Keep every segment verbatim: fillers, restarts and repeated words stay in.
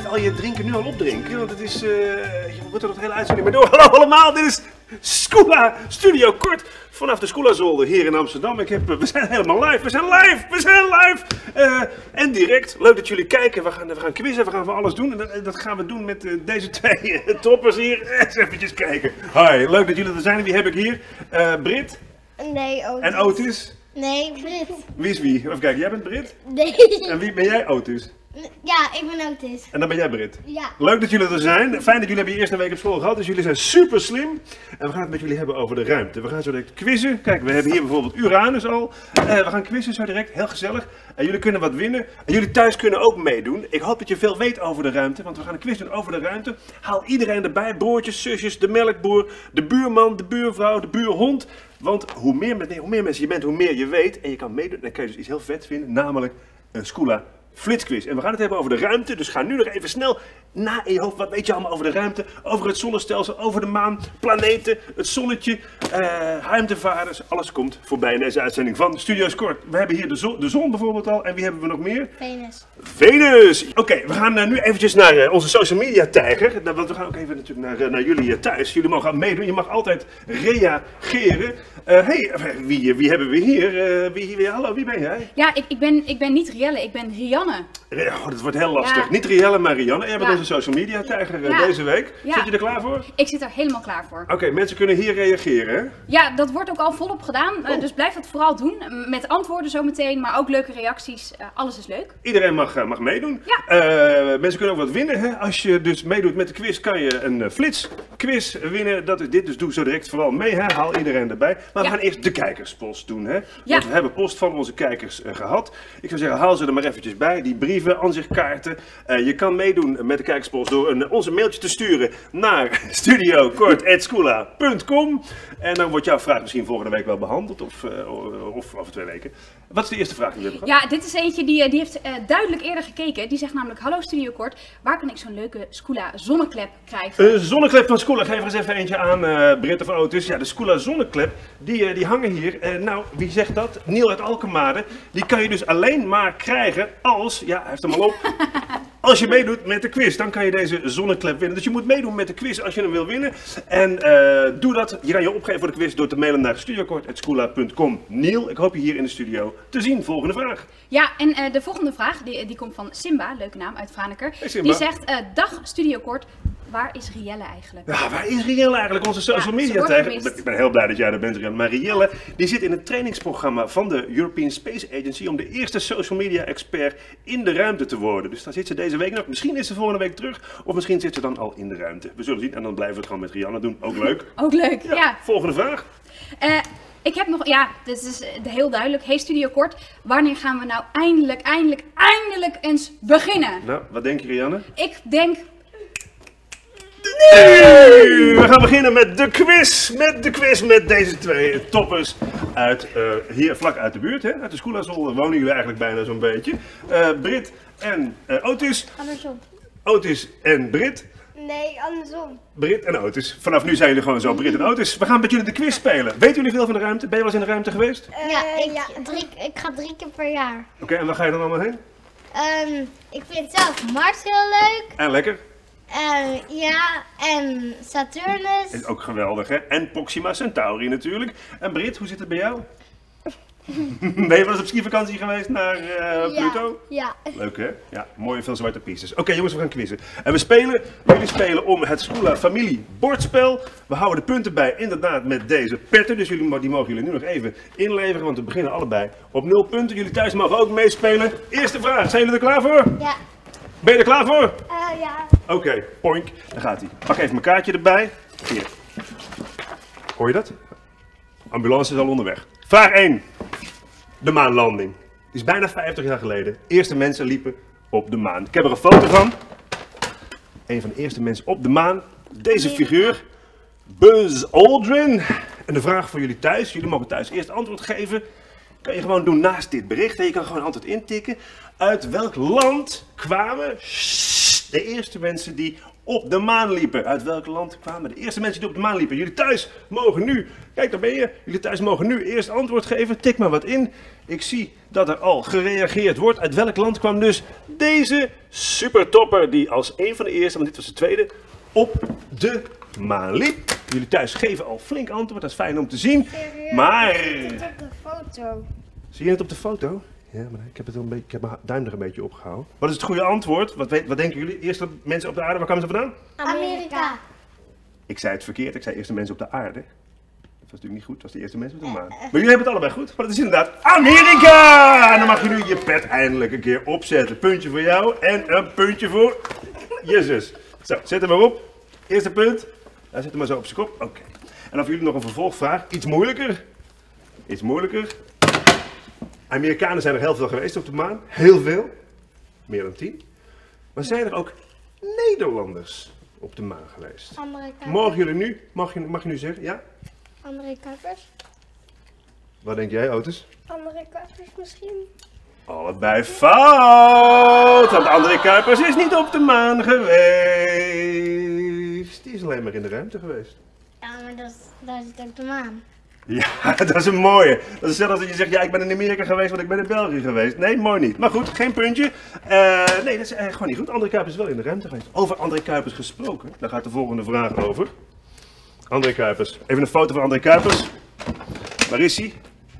niet al je drinken nu al opdrinken, want het is, uh, je wordt er nog de hele uitzending maar door. Hallo allemaal, dit is Skoola Studio Kort vanaf de Skoola Zolder hier in Amsterdam. Ik heb, we zijn helemaal live, we zijn live, we zijn live! Uh, en direct, leuk dat jullie kijken, we gaan, we gaan quizzen, we gaan van alles doen. En dat, dat gaan we doen met uh, deze twee uh, toppers hier. Eens eventjes kijken. Hi, leuk dat jullie er zijn. Wie heb ik hier? Uh, Brit? Nee, Otis. En Otis? Nee, Brit. Wie is wie? Even kijken, jij bent Brit? Nee. En wie ben jij, Otis? Ja, ik ben Otis. En dan ben jij Brit. Ja. Leuk dat jullie er zijn. Fijn dat jullie hebben je eerste week op school gehad, dus jullie zijn super slim. En we gaan het met jullie hebben over de ruimte. We gaan zo direct quizzen. Kijk, we hebben hier bijvoorbeeld Uranus al. Uh, we gaan quizzen zo direct, heel gezellig. En jullie kunnen wat winnen. En jullie thuis kunnen ook meedoen. Ik hoop dat je veel weet over de ruimte, want we gaan een quiz doen over de ruimte. Haal iedereen erbij, broertjes, zusjes, de melkboer, de buurman, de buurvrouw, de buurhond. Want hoe meer, nee, hoe meer mensen je bent, hoe meer je weet. En je kan meedoen, dan kan je dus iets heel vet vinden, namelijk een Skoola Flitsquiz. En we gaan het hebben over de ruimte, dus ga nu nog even snel na in je hoofd. Wat weet je allemaal over de ruimte, over het zonnestelsel, over de maan, planeten, het zonnetje, uh, ruimtevaarders. Alles komt voorbij in deze uitzending van Studio Kort. We hebben hier de zon, de zon bijvoorbeeld al. En wie hebben we nog meer? Venus. Venus! Oké, okay, we gaan uh, nu eventjes naar uh, onze social media tijger. Uh, want we gaan ook even natuurlijk naar, uh, naar jullie uh, thuis. Jullie mogen meedoen, je mag altijd reageren. Uh, hey, wie, wie hebben we hier? Uh, wie, wie, hallo, wie ben jij? Ja, ik, ik, ben, ik ben niet Rielle, ik ben Rianne. Oh, dat wordt heel lastig. Ja. Niet Rielle, maar Rianne. Jij bent ja. onze social media tijger uh, ja. deze week. Ja. Zit je er klaar voor? Ik zit er helemaal klaar voor. Oké, okay, mensen kunnen hier reageren, hè? Ja, dat wordt ook al volop gedaan. Oh. Uh, dus blijf dat vooral doen. Met antwoorden zometeen, maar ook leuke reacties. Uh, alles is leuk. Iedereen mag, uh, mag meedoen. Ja. Uh, mensen kunnen ook wat winnen, hè? Als je dus meedoet met de quiz, kan je een uh, flitsquiz winnen. Dat is dit, dus doe zo direct vooral mee, hè? Haal iedereen erbij. Maar ja. we gaan eerst de kijkerspost doen, hè? Ja. Want we hebben post van onze kijkers uh, gehad. Ik zou zeggen, haal ze er maar eventjes bij. Die brieven, aanzichtkaarten. Uh, je kan meedoen met de kijkerspost door een, onze mailtje te sturen naar studio kort at skoola punt com. En dan wordt jouw vraag misschien volgende week wel behandeld, of, uh, of over twee weken. Wat is de eerste vraag die we hebben gehad? Ja, dit is eentje die, die heeft uh, duidelijk eerder gekeken. Die zegt namelijk, hallo Studio Kort, waar kan ik zo'n leuke Skoola zonneklep krijgen? Een uh, zonneklep van Skoola, geef er eens even eentje aan, uh, Britt of Otis. Ja, de Skoola zonneklep, die, uh, die hangen hier. Uh, nou, wie zegt dat? Niel uit Alkemade. Die kan je dus alleen maar krijgen als, ja, hij heeft hem al op. Als je meedoet met de quiz, dan kan je deze zonneklep winnen. Dus je moet meedoen met de quiz als je hem wil winnen. En uh, doe dat. Je kan je opgeven voor de quiz door te mailen naar studio kort at skoola punt com. Niel, ik hoop je hier in de studio te zien. Volgende vraag. Ja, en uh, de volgende vraag, die, die komt van Simba, leuke naam, uit Franeker. Hey Simba. Die zegt, uh, dag Studio Kort, waar is Rielle eigenlijk? Ja, waar is Rielle eigenlijk? Onze social ja, media tegen. Ik ben heel blij dat jij er bent, Rielle. Maar Rielle, die zit in het trainingsprogramma van de European Space Agency om de eerste social media expert in de ruimte te worden. Dus daar zit ze deze week nog. Misschien is ze volgende week terug, of misschien zit ze dan al in de ruimte. We zullen zien en dan blijven we het gewoon met Rianne doen. Ook leuk. Ook leuk, ja. ja. Volgende vraag. Uh, ik heb nog, ja, dit is heel duidelijk. Hey Studio Kort, wanneer gaan we nou eindelijk, eindelijk, eindelijk eens beginnen? Nou, wat denk je, Rianne? Ik denk... Nee! We gaan beginnen met de quiz, met de quiz met deze twee toppers uit, uh, hier vlak uit de buurt, hè? Uit de Skoola Zolder wonen jullie eigenlijk bijna zo'n beetje. Uh, Brit en uh, Otis. Andersom. Otis en Brit. Nee, andersom. Brit en Otis. Vanaf nu zijn jullie gewoon zo Brit en Otis. We gaan met jullie de quiz spelen. Weten jullie veel van de ruimte? Ben je wel eens in de ruimte geweest? Uh, ja, ik, ja drie, ik ga drie keer per jaar. Oké, okay, en waar ga je dan allemaal heen? Um, ik vind zelf Mars heel leuk. En lekker? Uh, ja, en Saturnus. Is ook geweldig, hè? En Proxima Centauri natuurlijk. En Brit, hoe zit het bij jou? Ben je wel eens op skivakantie geweest naar uh, Pluto? Ja, ja. Leuk, hè? Ja, mooie veel zwarte pistes. Oké, okay, jongens, we gaan quizzen. En we spelen, jullie spelen om het Skoola familie bordspel. We houden de punten bij, inderdaad, met deze petten. Dus jullie, die mogen jullie nu nog even inleveren, want we beginnen allebei op nul punten. Jullie thuis mogen ook meespelen. Eerste vraag, zijn jullie er klaar voor? Ja. Ben je er klaar voor? Uh, ja. Oké, okay, poink. Daar gaat hij. Pak even mijn kaartje erbij. Hier. Hoor je dat? Ambulance is al onderweg. Vraag één. De maanlanding. Die is bijna vijftig jaar geleden. Eerste mensen liepen op de maan. Ik heb er een foto van. Een van de eerste mensen op de maan. Deze figuur. Buzz Aldrin. En de vraag voor jullie thuis. Jullie mogen thuis eerst antwoord geven. Kan je gewoon doen naast dit bericht. En je kan gewoon antwoord intikken. Uit welk land kwamen... de eerste mensen die op de maan liepen. Uit welk land kwamen de eerste mensen die op de maan liepen? Jullie thuis mogen nu, kijk daar ben je, jullie thuis mogen nu eerst antwoord geven. Tik maar wat in. Ik zie dat er al gereageerd wordt. Uit welk land kwam dus deze supertopper die als een van de eerste, want dit was de tweede, op de maan liep? Jullie thuis geven al flink antwoord, dat is fijn om te zien. Maar... Ik zit op de foto. Zie je het op de foto? Ja, maar ik heb, het wel een beetje, ik heb mijn duim er een beetje opgehouden. Wat is het goede antwoord? Wat, weet, wat denken jullie? Eerste mensen op de aarde, waar kwamen ze vandaan? Amerika. Ik zei het verkeerd, ik zei eerste mensen op de aarde. Dat was natuurlijk niet goed, dat was de eerste mensen op de maan. Maar jullie hebben het allebei goed, maar het is inderdaad Amerika! En dan mag je nu je pet eindelijk een keer opzetten. Puntje voor jou en een puntje voor je zus. Zo, zet hem maar op. Eerste punt. Daar zet hem maar zo op zijn kop. Oké. En dan voor jullie nog een vervolgvraag. Iets moeilijker. Iets moeilijker. Amerikanen zijn er heel veel geweest op de maan. Heel veel. Meer dan tien. Maar zijn er ook Nederlanders op de maan geweest? Amerika. Mogen jullie nu, mag je, mag je nu zeggen, ja? Amerikaaners. Wat denk jij, Otis? Amerikaaners misschien. Allebei fout! Want André Kuipers is niet op de maan geweest. Die is alleen maar in de ruimte geweest. Ja, maar dat, daar zit ook de maan. Ja, dat is een mooie. Dat is zelfs als je zegt, ja, ik ben in Amerika geweest, want ik ben in België geweest. Nee, mooi niet. Maar goed, geen puntje. Uh, nee, dat is uh, gewoon niet goed. André Kuipers is wel in de ruimte geweest. Over André Kuipers gesproken, daar gaat de volgende vraag over. André Kuipers. Even een foto van André Kuipers. Waar is hij?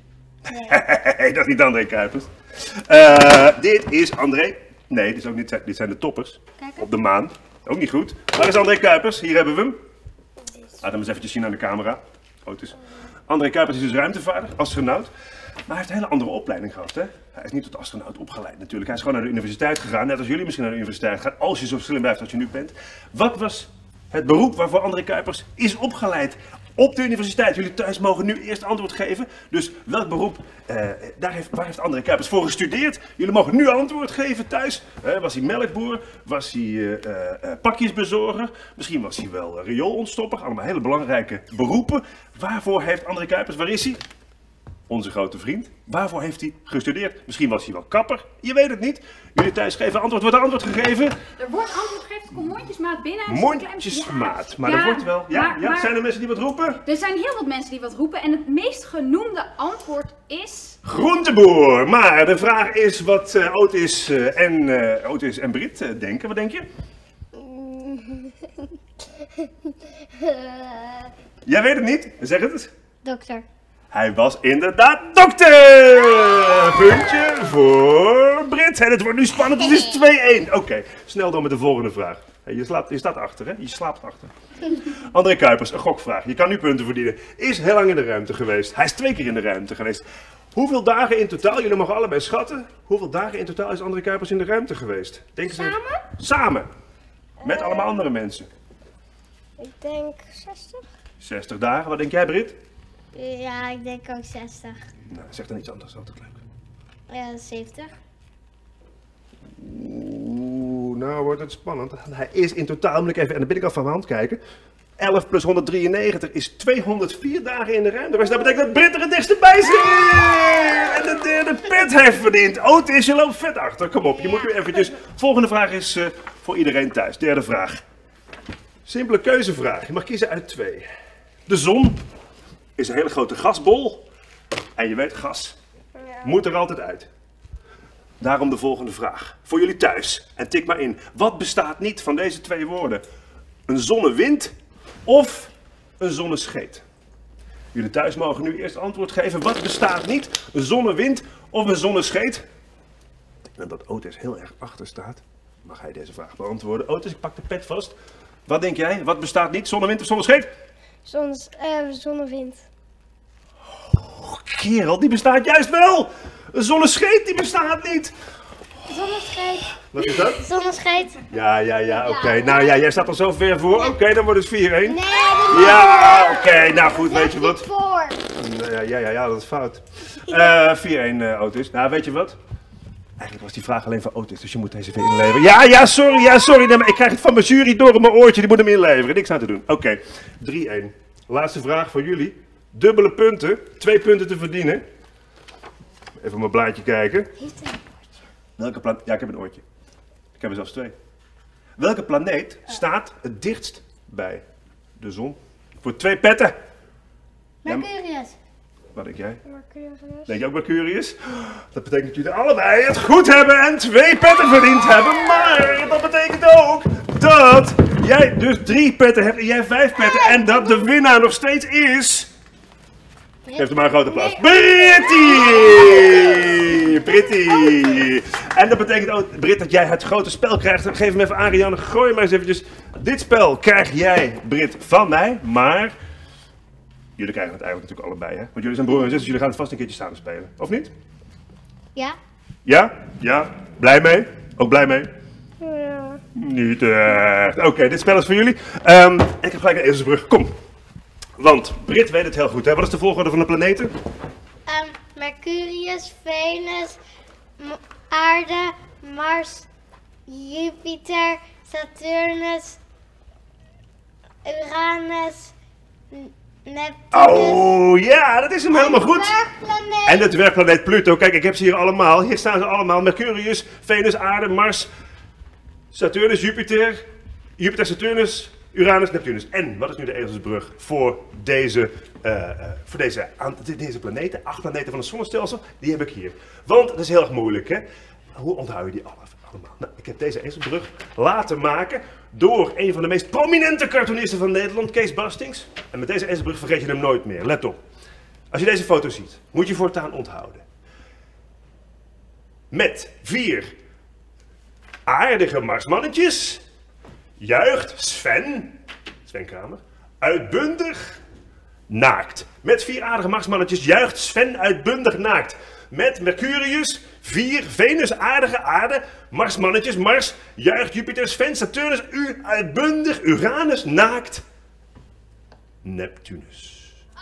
Nee, dat is niet André Kuipers. Uh, dit is André. Nee, dit, is ook niet, dit zijn de toppers. Kijk. Op de maan. Ook niet goed. Waar is André Kuipers? Hier hebben we hem. Laat hem eens eventjes zien aan de camera. Foto's. André Kuipers is dus ruimtevaarder, astronaut. Maar hij heeft een hele andere opleiding gehad. Hè? Hij is niet tot astronaut opgeleid natuurlijk. Hij is gewoon naar de universiteit gegaan. Net als jullie misschien naar de universiteit gaan. Als je zo slim blijft als je nu bent. Wat was het beroep waarvoor André Kuipers is opgeleid? Op de universiteit. Jullie thuis mogen nu eerst antwoord geven. Dus welk beroep, uh, daar heeft, waar heeft André Kuipers voor gestudeerd? Jullie mogen nu antwoord geven thuis. Uh, was hij melkboer? Was hij uh, uh, pakjesbezorger? Misschien was hij wel uh, rioolontstopper. Allemaal hele belangrijke beroepen. Waarvoor heeft André Kuipers, waar is hij? Onze grote vriend. Waarvoor heeft hij gestudeerd? Misschien was hij wel kapper. Je weet het niet. Jullie thuis geven antwoord. Wordt er antwoord gegeven? Er wordt antwoord gegeven. Er komt mondjesmaat binnen. Mondjesmaat. Maar ja, er wordt wel. Ja, maar, ja. Maar, zijn er mensen die wat roepen? Er zijn heel wat mensen die wat roepen. En het meest genoemde antwoord is... Groenteboer. Maar de vraag is wat uh, Otis, uh, en, uh, Otis en Brit uh, denken. Wat denk je? Jij weet het niet. Zeg het eens. Dokter. Hij was inderdaad dokter! Puntje voor Brit. En het wordt nu spannend, het is twee-één. Oké, okay, snel door met de volgende vraag. Je, slaapt, je staat achter, hè? Je slaapt achter. André Kuipers, een gokvraag. Je kan nu punten verdienen. Is heel lang in de ruimte geweest. Hij is twee keer in de ruimte geweest. Hoeveel dagen in totaal, jullie mogen allebei schatten, hoeveel dagen in totaal is André Kuipers in de ruimte geweest? Denk Samen? Eens, samen. Met uh, allemaal andere mensen. Ik denk zestig. zestig dagen. Wat denk jij, Brit? Ja, ik denk ook zestig. Nou, zeg dan iets anders, altijd leuk. Ja, zeventig. Oeh, nou wordt het spannend. Hij is in totaal, moet ik even aan de binnenkant van mijn hand kijken. elf plus honderddrieënnegentig is tweehonderdvier dagen in de ruimte. Dus dat betekent dat Brit er het dichtst bij zit. En de derde pet heeft verdiend. Otis, je loopt vet achter. Kom op, je moet nu eventjes. Volgende vraag is uh, voor iedereen thuis. Derde vraag. Simpele keuzevraag. Je mag kiezen uit twee. De zon is een hele grote gasbol. En je weet, gas moet er altijd uit. Daarom de volgende vraag. Voor jullie thuis. En tik maar in. Wat bestaat niet van deze twee woorden? Een zonnewind of een zonnescheet? Jullie thuis mogen nu eerst antwoord geven. Wat bestaat niet? Een zonnewind of een zonnescheet? En dat Otis heel erg achter staat, mag hij deze vraag beantwoorden. Otis, ik pak de pet vast. Wat denk jij? Wat bestaat niet? Zonnewind of zonnescheet? Zons, uh, zonnewind. Oh, kerel, die bestaat juist wel! Een zonnescheet, die bestaat niet! Zonnescheet. Wat is dat? Zonnescheet. Ja, ja, ja, oké. Okay. Nou ja, jij staat er zo ver voor. Oké, okay, dan wordt het vier-één. Nee, ja, oké. Okay. Nou goed, weet je wat? Voor. Ja, ja, ja, ja, dat is fout. Uh, vier-één, uh, Otis. Nou, weet je wat? Eigenlijk was die vraag alleen voor Otis, dus je moet deze weer inleveren. Ja, ja, sorry, ja, sorry. Nee, maar ik krijg het van mijn jury door in mijn oortje. Die moet hem inleveren. Niks aan te doen. Oké, okay. drie-één. Laatste vraag voor jullie. Dubbele punten. Twee punten te verdienen. Even op mijn blaadje kijken. Welke plaat? Ja, ik heb een oortje. Ik heb er zelfs twee. Welke planeet staat het dichtst bij de zon? Voor twee petten. Mercurius. Wat denk jij? Mercurius. Denk je ook Mercurius? Dat betekent dat jullie allebei het goed hebben en twee petten verdiend hebben. Maar dat betekent ook dat jij dus drie petten hebt en jij vijf petten. En dat de winnaar nog steeds is... Geef hem maar een groot applaus. Britty! Britty! En dat betekent ook, Brit, dat jij het grote spel krijgt. Geef hem even aan, Rianne. Gooi maar eens eventjes. Dit spel krijg jij, Brit, van mij. Maar jullie krijgen het eigenlijk natuurlijk allebei, hè? Want jullie zijn broer en zus, dus jullie gaan het vast een keertje samen spelen. Of niet? Ja. Ja? Ja? Blij mee? Ook blij mee? Ja. Niet echt. Oké, okay, dit spel is voor jullie. Um, ik heb gelijk een ezelsbrug. Kom. Want Brit weet het heel goed, hè? Wat is de volgorde van de planeten? Um, Mercurius, Venus, M Aarde, Mars, Jupiter, Saturnus, Uranus, N Neptunus. Oh ja, dat is hem helemaal goed. Dwergplaneet. En de dwergplaneet Pluto. Kijk, ik heb ze hier allemaal. Hier staan ze allemaal. Mercurius, Venus, Aarde, Mars, Saturnus, Jupiter, Jupiter, Saturnus, Uranus, Neptunus. En wat is nu de ezelsbrug voor deze, uh, uh, voor deze, deze planeten? Acht planeten van het zonnestelsel, die heb ik hier. Want dat is heel erg moeilijk, hè? Hoe onthoud je die allemaal? Nou, ik heb deze ezelsbrug laten maken door een van de meest prominente cartoonisten van Nederland, Kees Bastings. En met deze ezelsbrug vergeet je hem nooit meer. Let op. Als je deze foto ziet, moet je voortaan onthouden. Met vier aardige marsmannetjes juicht Sven, Sven Kramer, uitbundig naakt. Met vier aardige marsmannetjes juicht Sven uitbundig naakt. Met Mercurius, vier Venus, aardige aarde, marsmannetjes, Mars, juicht Jupiter, Sven, Saturnus, U, uitbundig, Uranus, naakt, Neptunus.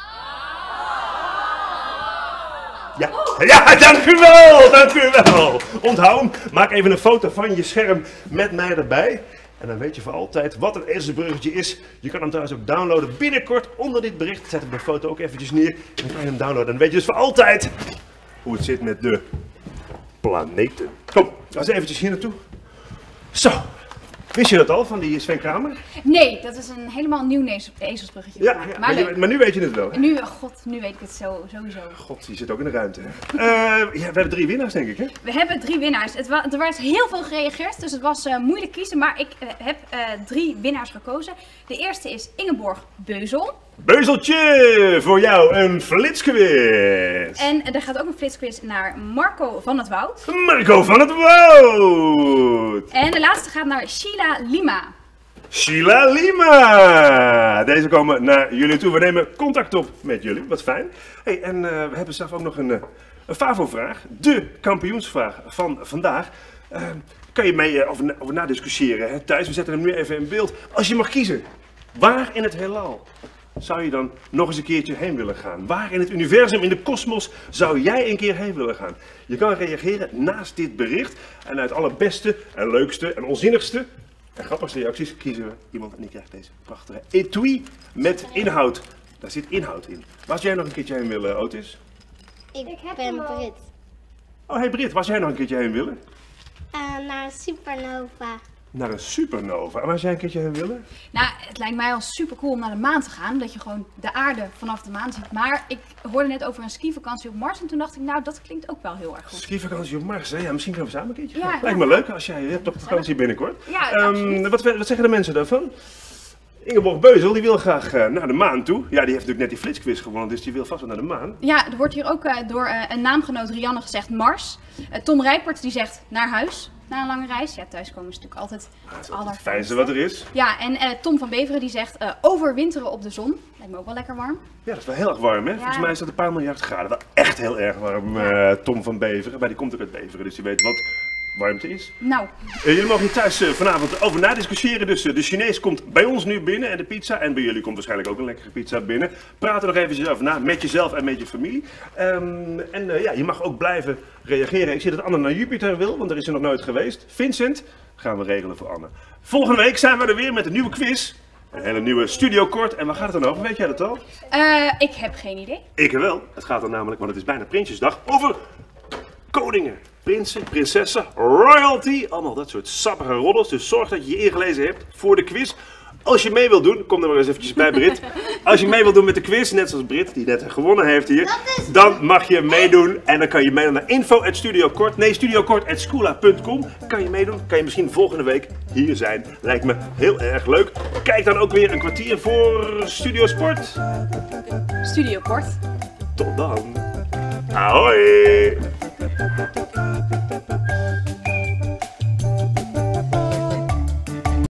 Ja, ja, dank u wel, dank u wel. Onthoud hem, maak even een foto van je scherm met mij erbij. En dan weet je voor altijd wat een ezelsbruggetje is. Je kan hem trouwens ook downloaden binnenkort onder dit bericht. Zet ik de foto ook eventjes neer en dan kan je hem downloaden. Dan weet je dus voor altijd hoe het zit met de planeten. Kom, ga eens eventjes hier naartoe. Zo, wist je dat al van die Sven Kramer? Nee, dat is een helemaal nieuw ne- ezelsbruggetje. Ja, ja, maar, je, maar nu weet je het wel. Hè? Nu, oh god, nu weet ik het zo, sowieso. God, die zit ook in de ruimte. Uh, ja, we hebben drie winnaars, denk ik, hè? We hebben drie winnaars. Het wa- er werd heel veel gereageerd, dus het was uh, moeilijk kiezen, maar ik uh, heb uh, drie winnaars gekozen. De eerste is Ingeborg Beuzel. Beuzeltje, voor jou een flitsquiz. En uh, er gaat ook een flitsquiz naar Marco van het Woud. Marco van het Woud. En de laatste gaat naar Sheila Lima. Sheila Lima. Deze komen naar jullie toe. We nemen contact op met jullie. Wat fijn. Hey, en uh, we hebben zelf ook nog een, uh, een FAVO-vraag. De kampioensvraag van vandaag. Uh, kan je mee uh, over, over nadiscussiëren hè? Thuis. We zetten hem nu even in beeld. Als je mag kiezen, waar in het heelal zou je dan nog eens een keertje heen willen gaan? Waar in het universum, in de kosmos, zou jij een keer heen willen gaan? Je kan reageren naast dit bericht. En uit alle beste en leukste en onzinnigste en grappigste reacties kiezen we iemand en die krijgt deze prachtige etui met inhoud. Daar zit inhoud in. Waar zou jij nog een keertje heen willen, Otis? Ik, ben Brit. Oh, hey Brit, waar zou jij nog een keertje heen willen? Uh, naar een supernova. Naar een supernova. En waar zou jij een keertje heen willen? Nou, het lijkt mij al super cool om naar de maan te gaan, dat je gewoon de aarde vanaf de maan ziet. Maar ik hoorde net over een skivakantie op Mars en toen dacht ik, nou, dat klinkt ook wel heel erg goed. Skivakantie op Mars, hè? Ja, misschien kunnen we samen een keertje Ja, gaan. ja. Lijkt me leuk als jij, je hebt toch vakantie binnenkort. Ja, Ehm, absoluut. wat, wat zeggen de mensen daarvan? Ingeborg Beuzel, die wil graag uh, naar de maan toe. Ja, die heeft natuurlijk net die flitsquiz gewonnen, dus die wil vast wel naar de maan. Ja, er wordt hier ook uh, door uh, een naamgenoot Rianne gezegd Mars. Uh, Tom Rijpert die zegt naar huis, na een lange reis. Ja, thuiskomen is natuurlijk altijd Dat het is het allerfijnste. fijnste wat er is. Ja, en uh, Tom van Beveren die zegt uh, overwinteren op de zon. Lijkt me ook wel lekker warm. Ja, dat is wel heel erg warm, hè? Volgens mij is dat een paar miljard graden. Wel echt heel erg warm, uh, Tom van Beveren. Maar die komt ook uit Beveren, dus die weet wat warmte is. Nou, Uh, jullie mogen hier thuis uh, vanavond over nadiscussiëren. Dus uh, de Chinees komt bij ons nu binnen en de pizza. En bij jullie komt waarschijnlijk ook een lekkere pizza binnen. Praat er nog eventjes over na, met jezelf en met je familie. Um, en uh, ja, je mag ook blijven reageren. Ik zie dat Anne naar Jupiter wil, want daar is ze nog nooit geweest. Vincent, gaan we regelen voor Anne. Volgende week zijn we er weer met een nieuwe quiz. Een hele nieuwe Studio Kort. En waar gaat het dan over? Weet jij dat al? uh, ik heb geen idee. Ik wel. Het gaat dan namelijk, want het is bijna Prinsjesdag, over koningen. prinsen, prinsessen, royalty, allemaal dat soort sappige roddels. Dus zorg dat je je ingelezen hebt voor de quiz. Als je mee wilt doen, kom er maar eens eventjes bij Brit. Als je mee wilt doen met de quiz, net zoals Brit, die net gewonnen heeft hier, dan mag je meedoen. En dan kan je meedoen naar info at studiokort, nee, studiokort at schoola punt com. Kan je meedoen, kan je misschien volgende week hier zijn. Lijkt me heel erg leuk. Kijk dan ook weer een kwartier voor Studio Sport. Studio Kort. Tot dan. Ahoi!